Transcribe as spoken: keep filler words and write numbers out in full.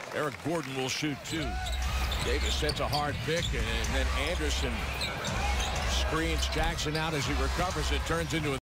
Eric Gordon will shoot two. Davis sets a hard pick, and then Anderson screens Jackson out as he recovers. It turns into a